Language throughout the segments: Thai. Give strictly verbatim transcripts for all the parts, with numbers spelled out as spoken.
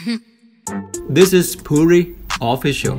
This is Puri Official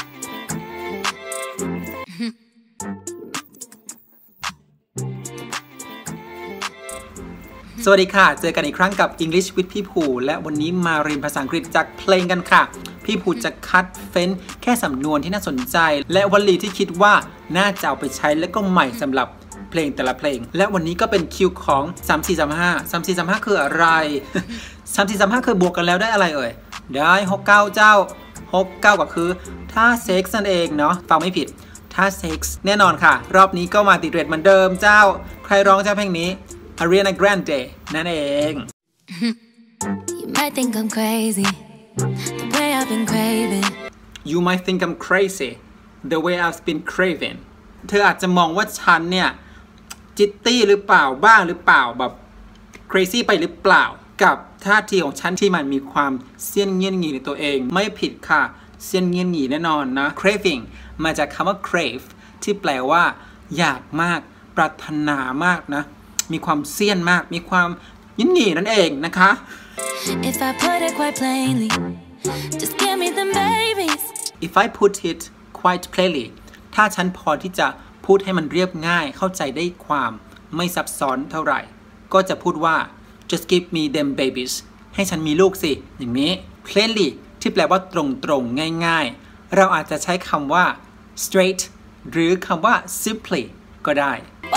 สวัสดีค่ะเจอกันอีกครั้งกับ English with พี่ภูและวันนี้มาเรียนภาษาอังกฤษจากเพลงกันค่ะพี่ภูจะคัดเฟ้นแค่สำนวนที่น่าสนใจและวลีที่คิดว่าน่าจะเอาไปใช้และก็ใหม่สำหรับเพลงแต่ละเพลงและวันนี้ก็เป็นคิวของสาม สี่ สาม ห้า สาม สี่ สาม ห้าคืออะไร สาม สี่ สาม ห้าคือบวกกันแล้วได้อะไรเอ่ยได้หก เก้าเจ้าหก เก้าก็คือท่าเซ็กซ์นั่นเองเนาะฟังไม่ผิดท่าเซ็กซ์แน่นอนค่ะรอบนี้ก็มาติดเรทเหมือนเดิมเจ้าใครร้องเจ้าเพลงนี้Ariana Grande นั่นเอง You might think I'm crazy the way I've been craving You might think I'm crazy the way I've been craving เธออาจจะมองว่าฉันเนี่ยจิตตี้หรือเปล่าบ้าหรือเปล่าแบบ crazy ไปหรือเปล่ากับท่าทีของฉันที่มันมีความเสี้ยนเงี้ยนหงีในตัวเองไม่ผิดค่ะเสี้ยนเงี้ยนหงีแน่นอนนะ craving มาจากคำว่า crave ที่แปลว่าอยากมากปรารถนามากนะมีความเสี้ยนมากมีความยินหงีนั่นเองนะคะ If I put it quite plainly just give me them babies If I put it quite plainly ถ้าฉันพอที่จะพูดให้มันเรียบง่ายเข้าใจได้ความไม่ซับซ้อนเท่าไหร่ก็จะพูดว่า just give me them babies ให้ฉันมีลูกสิอย่างนี้ plainly ที่แปลว่าตรงๆง่ายๆเราอาจจะใช้คำว่า straight หรือคำว่า simply ก็ได้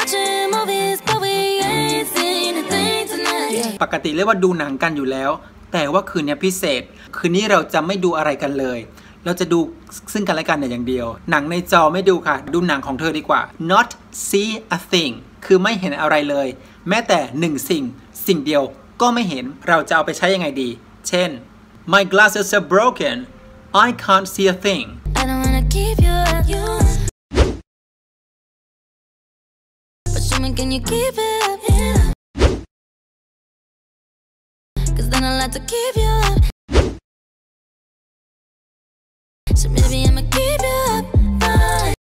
ปกติเรียกว่าดูหนังกันอยู่แล้วแต่ว่าคืนนี้พิเศษคืนนี้เราจะไม่ดูอะไรกันเลยเราจะดูซึ่งกันและกันอย่างเดียวหนังในจอไม่ดูค่ะดูหนังของเธอดีกว่า not see a thing คือไม่เห็นอะไรเลยแม้แต่หนึ่งสิ่งสิ่งเดียวก็ไม่เห็นเราจะเอาไปใช้ยังไงดีเช่น my glasses are broken I can't see a thing I don't wanna keep you up you but show me can you keep it up yeah cause then I'll have to keep you up so maybe I'ma keep you up fine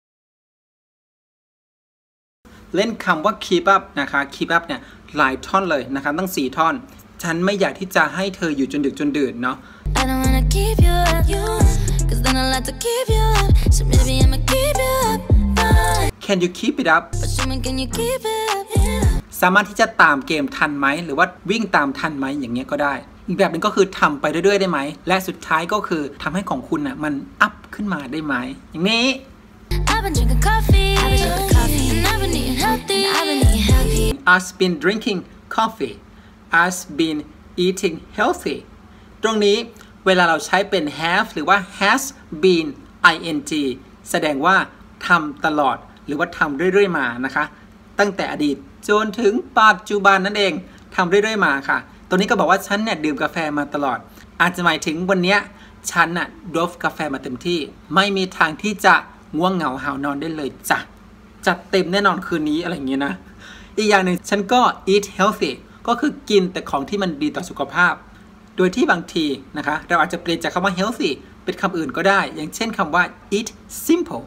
เล่นคำว่า keep up นะคะ keep up เนี่ยหลายท่อนเลยนะคะตั้งสี่ท่อนฉันไม่อยากที่จะให้เธออยู่จนดึกจนดื่นเนาะ I don't wanna keep you up you cause then I'll have to keep you up so maybe I'ma keep you up fine Can you keep it up but show me can you keep it up yeah สามารถที่จะตามเกมทันไหมหรือว่าวิ่งตามทันไหมอย่างเงี้ยก็ได้อีกแบบหนึ่งก็คือทำไปเรื่อยๆได้ไหมและสุดท้ายก็คือทำให้ของคุณน่ะมันอัพขึ้นมาได้ไหมอย่างนี้ I've been drinking coffee I've been drinking coffee and I've been eating healthy I've been eating healthy I've been drinking coffee I've been eating healthy ตรงนี้เวลาเราใช้เป็น have หรือว่า has been ing แสดงว่าทำตลอดหรือว่าทำเรื่อยๆมานะคะตั้งแต่อดีตจนถึงปัจจุบันนั่นเองทำเรื่อยๆมาค่ะตัวนี้ก็บอกว่าฉันเนี่ยดื่มกาแฟมาตลอดอาจจะหมายถึงวันนี้ฉันน่ะดฟกาแฟมาเต็มที่ไม่มีทางที่จะง่วงเหงาหาวนอนได้เลยจ้ะจัดเต็มแน่นอนคืนนี้อะไรอย่างเงี้ยนะอีกอย่างหนึ่งฉันก็ eat healthy ก็คือกินแต่ของที่มันดีต่อสุขภาพโดยที่บางทีนะคะเราอาจจะเปลี่ยนจากคำว่า healthy เป็นคำอื่นก็ได้อย่างเช่นคำว่า eat simple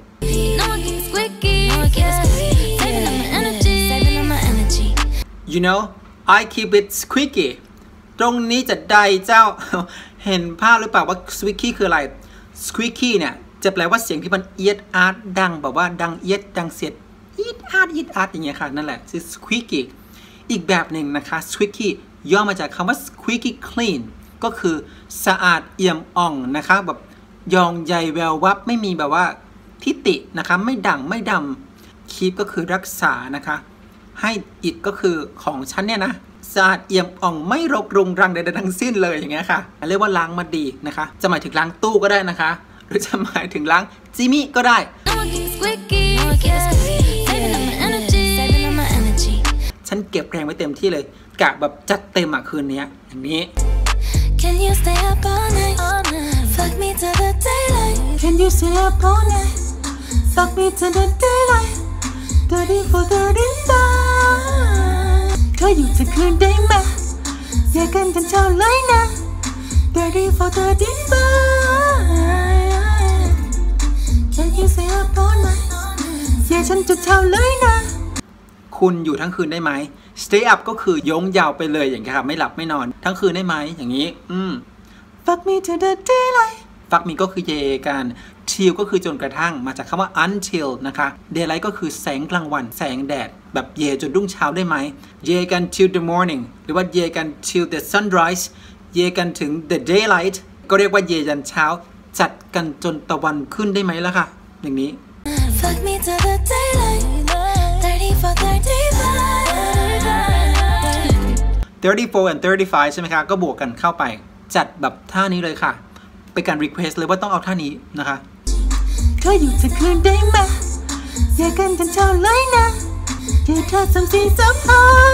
You know I keep it squeaky ตรงนี้จะได้เจ้า เห็นภาพหรือเปล่าว่า squeaky คืออะไร squeaky เนี่ยจะแปลว่าเสียงที่มันเอียดอาร์ตดังแบบว่าดังเอียดดังเสียดอีดอาร์ตอีดอาร์ตอย่างเงี้ยค่ะนั่นแหละคือ squeaky อีกแบบหนึ่งนะคะ squeaky ย่อมาจากคำว่า squeaky clean ก็คือสะอาดเอี่ยมอ่องนะคะแบบยองใยแวววับไม่มีแบบว่าทิตินะคะไม่ดังไม่ดำ keep ก็คือรักษานะคะให้อิดก็คือของฉันเนี่ยนะสะอาดเอี่ยมอ่องไม่รกรุงรังใดๆทั้งสิ้นเลยอย่างเงี้ยค่ะเรียกว่าล้างมาดีนะคะจะหมายถึงล้างตู้ก็ได้นะคะหรือจะหมายถึงล้างจิมี่ก็ได้ฉันเก็บแรงไว้เต็มที่เลยกะแบบจัดเต็มอ่ะคืนนี้อย่างนี้ Can you stay up all night fuck me to the daylight Can you stay up all night fuck me to the daylight thirty for thirty five เธออยู่ทั้งคืนได้ไหมแยกกันจนเช้าเลยนะ thirty for thirty five Can you stay up all night แยกฉันจนเช้าเลยนะคุณอยู่ทั้งคืนได้ไหม stay up ก็คือยงยาวไปเลยอย่างเงี้ยค่ะไม่หลับไม่นอนทั้งคืนได้ไหมอย่างนี้อืม fuck me to the daylight fuck me ก็คือเยกัน till ก็คือจนกระทั่งมาจากคำว่า until นะคะ daylight ก็คือแสงกลางวันแสงแดดแบบเยจนรุ่งเช้าได้ไหมเยกัน till the morning หรือว่าเยกัน till the sunrise เยกันถึง the daylight ก็เรียกว่าเยยันเช้าจัดกันจนตะวันขึ้นได้ไหมล่ะค่ะอย่างนี้ Fuck me to the daylight thirty-four thirty-five thirty-four and thirty-five ใช่ไหมคะก็บวกกันเข้าไปจัดแบบท่านี้เลยค่ะเป็นการ request เลยว่าต้องเอาท่านี้นะคะเธออยู่จะคืนได้ไหมอย่ากันจนเช้าเลยนะอย่าเธอสมสีสัมพันธ์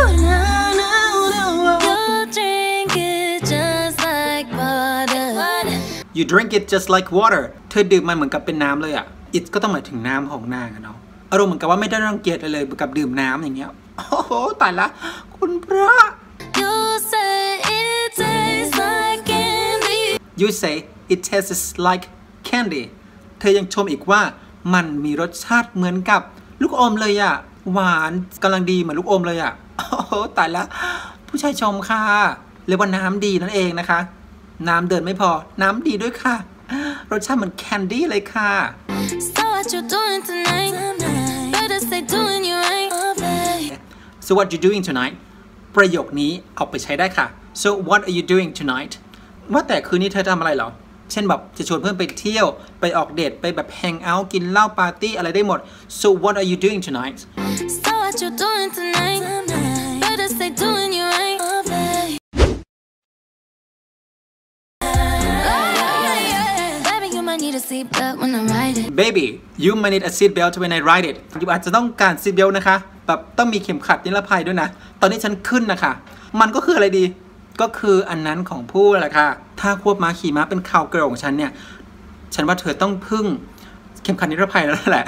You drink it just like water เธอดื่มมันเหมือนกับเป็นน้ำเลยอ่ะ it ก็ต้องหมายถึงน้ำของนางอะเนาะอารมณ์เหมือนกับว่าไม่ได้รังเกียจเลยเหมือนกับดื่มน้ำอย่างเงี้ยโอ้โหตายละคุณพระ You say it tastes like candy You say it tastes like candy เธอยังชมอีกว่ามันมีรสชาติเหมือนกับลูกอมเลยอ่ะหวานกำลังดีเหมือนลูกอมเลยอ่ะโอ้โหตายละผู้ชายชมค่ะเรียกว่าน้ำดีนั่นเองนะคะน้ำเดินไม่พอน้ำดีด้วยค่ะรสชาติเหมือนแคนดี้เลยค่ะ So what you doing tonight Better say doing you right So what you doing tonight ประโยคนี้เอาไปใช้ได้ค่ะ So what are you doing tonight ว่าแต่คืนนี้เธอทำอะไรเหรอเช่นแบบจะชวนเพื่อนไปเที่ยวไปออกเดทไปแบบแฮงเอาท์กินเหล้าปาร์ตี้อะไรได้หมด So what are you doing tonight So what you doing tonight Better say doing you right Baby you might need a seatbelt when I ride it Baby you might need a seat belt when I ride it อยู่อาจจะต้องการ seat belt นะคะแบบต้องมีเข็มขัดนิรภัยด้วยนะตอนนี้ฉันขึ้นนะคะมันก็คืออะไรดีก็คืออันนั้นของผู้แหละค่ะถ้าควบม้าขี่ม้าเป็นข่าวเกิร์ลของฉันเนี่ยฉันว่าเธอต้องพึ่งเข็มขัดนิรภัยแล้วแหละ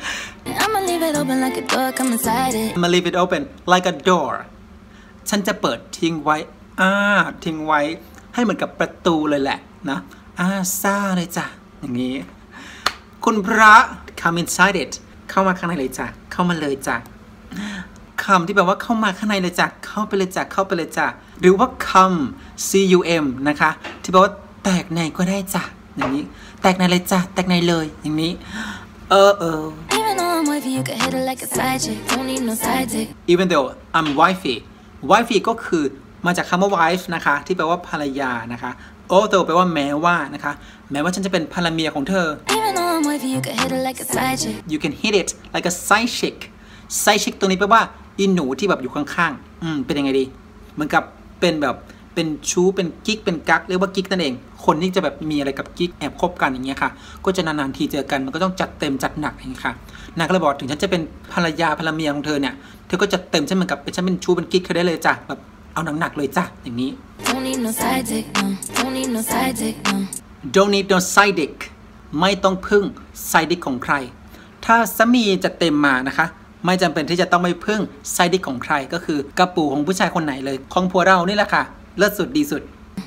I'ma leave it open like a door come inside it I'ma leave it open like a door ฉันจะเปิดทิ้งไว้อ่าทิ้งไว้ให้เหมือนกับประตูเลยแหละนะอ่าซ่าเลยจ้ะอย่างนี้คุณพระ come inside it เข้ามาข้างในเลยจ้ะเข้ามาเลยจ้ะคำที่แปลว่าเข้ามาข้างในเลยจ้ะเข้าไปเลยจ้ะเข้าไปเลยจ้ะหรือว่าคำ cum นะคะที่แปลว่าแตกในก็ได้จ้ะอย่างนี้แตกในเลยจ้ะแตกในเลยอย่างนี้เออเออ Even though I'm wifey you can hit it like a side chick Don't need no side dick Even though I'm wifey wifey ก็คือมาจากคำว่า wife นะคะที่แปลว่าภรรยานะคะ although แปลว่าแม้ว่านะคะแม้ว่าฉันจะเป็นภรรเมียของเธอ Even though I'm wifey you can hit it like a side chick You can hit it like a side chick side chick ตรงนี้แปลว่าอีหนูที่แบบอยู่ข้างๆอืมเป็นยังไงดีเหมือนกับเป็นแบบเป็นชู้เป็นกิ๊กเป็นกั๊กเรียกว่ากิ๊กนั่นเองคนที่จะแบบมีอะไรกับกิ๊กแอบคบกันอย่างเงี้ยค่ะก็จะนานๆทีเจอกันมันก็ต้องจัดเต็มจัดหนักอย่างเงี้ยค่ะนางก็เลยบอกถึงฉันจะเป็นภรรยาภรรเมียของเธอเนี่ยเธอก็จะเต็มฉันเหมือนกับเป็นฉันเป็นชู้เป็นกิ๊กเธอได้เลยจ้ะแบบเอาหนักๆเลยจ้ะอย่างนี้ Don't need no side dick no Don't need no side dick no Don't need no side dick ไม่ต้องพึ่ง side dick ของใครถ้าสามีจะเต็มมานะคะไม่จำเป็นที่จะต้องไปพึ่งไซดิกของใครก็คือกระปูของผู้ชายคนไหนเลยของผัวเรานี่แหละค่ะเลิศสุดดีสุด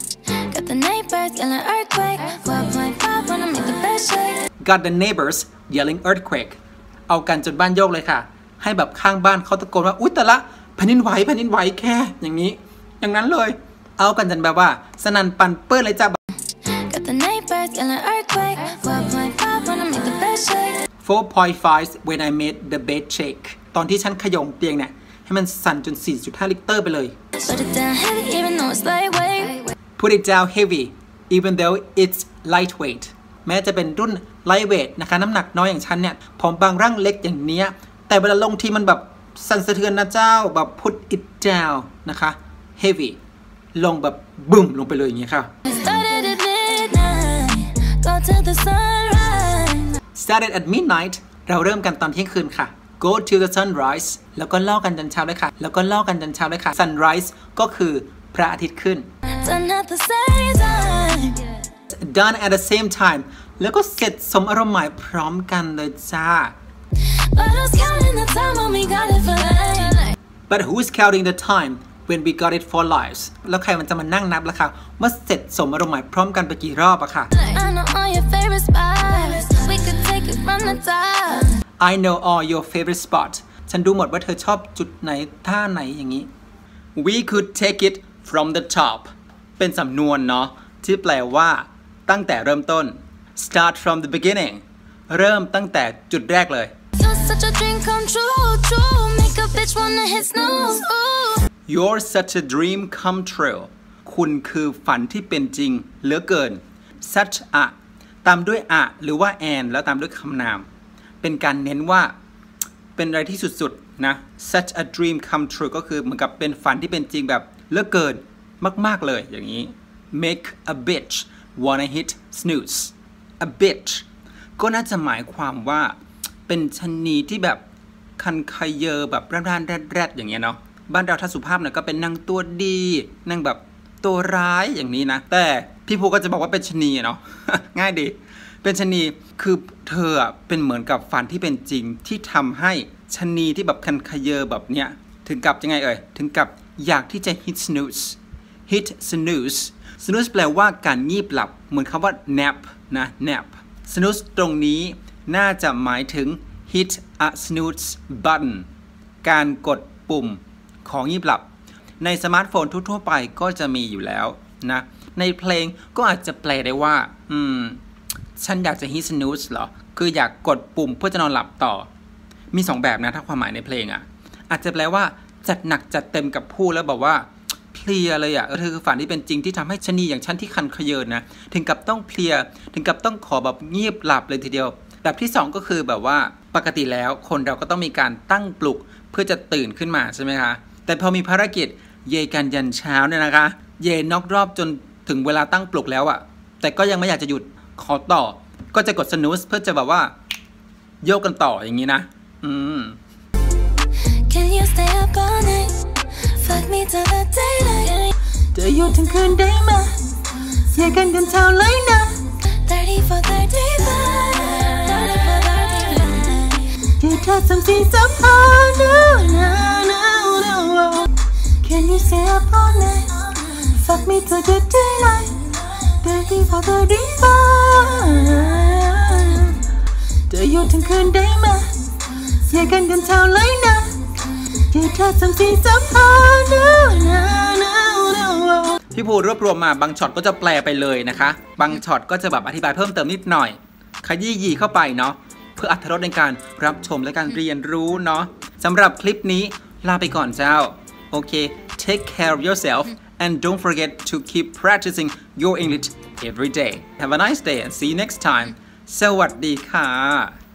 Got the neighbors yelling earthquake four point five wanna make the bed shake Got the neighbors yelling earthquake เอากันจนบ้านโยกเลยค่ะให้แบบข้างบ้านเขาตะโกนว่าอุ๊ยแต่ละแผ่นดินไหวแผ่นดินไหวแค่อย่างนี้อย่างนั้นเลยเอากันจนแบบว่าสนั่นปั่นเปิ้ลเลยจ้ะ Got the neighbors yelling earthquake four point five wanna make the bed shake four point five when I made the bed shake ตอนที่ฉันขยงเตียงเนี่ยให้มันสั่นจน สี่จุดห้า ลิตรไปเลย Put it down heavy even though it's lightweight Put it down heavy even though it's lightweight แม้จะเป็นรุ่น lightweight นะคะน้ำหนักน้อยอย่างฉันเนี่ยผอมบางร่างเล็กอย่างเนี้ยแต่เวลาลงทีมันแบบสั่นสะเทือนนะเจ้าแบบ put it down นะคะ heavy ลงแบบบึ้มลงไปเลยอย่างเงี้ยค่ะ Started at midnight Go till the sunrise Started at midnight เราเริ่มกันตอนเที่ยงคืนค่ะ Go to the sunrise แล้วก็ล่อกันจนเช้าเลยค่ะแล้วก็ล่อกันจนเช้าเลยค่ะ Sunrise ก็คือพระอาทิตย์ขึ้น Done at the same time Done at the same time แล้วก็เสร็จสมอารมณ์หมายพร้อมกันเลยจ้า But who's counting the time when we got it for life But who's counting the time when we got it for lives แล้วใครมันจะมานั่งนับล่ะคะว่าเสร็จสมอารมณ์หมายพร้อมกันไปกี่รอบอะค่ะ I know all your favorite spots We could take it from the top I know all your favorite spot ฉันดูหมดว่าเธอชอบจุดไหนท่าไหนอย่างนี้ We could take it from the top เป็นสำนวนเนาะที่แปลว่าตั้งแต่เริ่มต้น start from the beginning เริ่มตั้งแต่จุดแรกเลย You're such a dream come true, true. Make a bitch wanna hit snooze. You're such a dream come true คุณคือฝันที่เป็นจริงเหลือเกิน such a ตามด้วย a หรือว่า and แล้วตามด้วยคำนามเป็นการเน้นว่าเป็นอะไรที่สุดๆนะ such a dream come true ก็คือเหมือนกับเป็นฝันที่เป็นจริงแบบเหลือเกินมากๆเลยอย่างนี้ make a bitch wanna hit snooze a bitch ก็น่าจะหมายความว่าเป็นชนีที่แบบคันคายเยอแบบร่านๆแรดๆอย่างเงี้ยเนาะบ้านเราถ้าสุภาพหน่อยก็เป็นนางตัวดีนางแบบตัวร้ายอย่างนี้นะแต่พี่ภูก็จะบอกว่าเป็นชนีเนาะ ง่ายดีเป็นชนีคือเธอเป็นเหมือนกับฝันที่เป็นจริงที่ทำให้ชนีที่แบบคันคายเยอแบบเนี้ยถึงกับยังไงเอ่ยถึงกับอยากที่จะ hit snooze hit snooze snooze แปลว่าการงีบหลับเหมือนคำว่า nap นะ nap snooze ตรงนี้น่าจะหมายถึง hit a snooze button การกดปุ่มของงีบหลับในสมาร์ทโฟนทั่วๆไปก็จะมีอยู่แล้วนะในเพลงก็อาจจะแปลได้ว่าอืมฉันอยากจะ hit snooze เหรอคืออยากกดปุ่มเพื่อจะนอนหลับต่อมีสองแบบนะถ้าความหมายในเพลงอ่ะอาจจะแปลว่าจัดหนักจัดเต็มกับผู้แล้วบอกว่าเพลียเลยอ่ะเธอคือฝันที่เป็นจริงที่ทำให้ชนีอย่างฉันที่คันขยเยินนะถึงกับต้องเพลียถึงกับต้องขอแบบเงียบหลับเลยทีเดียวแบบที่สองก็คือแบบว่าปกติแล้วคนเราก็ต้องมีการตั้งปลุกเพื่อจะตื่นขึ้นมาใช่ไหมคะแต่พอมีภารกิจเยกันยันเช้าเนี่ยนะคะเยนอกรอบจนถึงเวลาตั้งปลุกแล้วอ่ะแต่ก็ยังไม่อยากจะหยุดขอต่อก็จะกดสนูสเพื่อจะแบบว่าโยกกันต่ออย่างนี้นะอืม Can you stay up all night? Fuck me till the daylight. จะอยู่ถึงคืนได้ไหมเยกันยันเช้าเลยนะ thirty for thirty-five. thirty for thirty-five. เดี๋ยวเธอทำสิ่งสำคัญ no no no no Can you stay up all night? Fuck me till the daylight. thirty for thirty-five. จะอยู่ถึงคืนได้ไหมเยกันยันเช้าเลยนะเดี๋ยวเธอทำสิ่งสำคัญ no no no no พี่ภูรวบรวมมาบางช็อตก็จะแปลไปเลยนะคะบางช็อตก็จะแบบอธิบายเพิ่มเติมนิดหน่อยขยี้ยีเข้าไปเนาะเพื่ออรรถรสในการรับชมและการเรียนรู้เนาะสำหรับคลิปนี้ลาไปก่อนเจ้าโอเค take care of yourself and don't forget to keep practicing your English every day have a nice day and see you next time สวัสดีค่ะ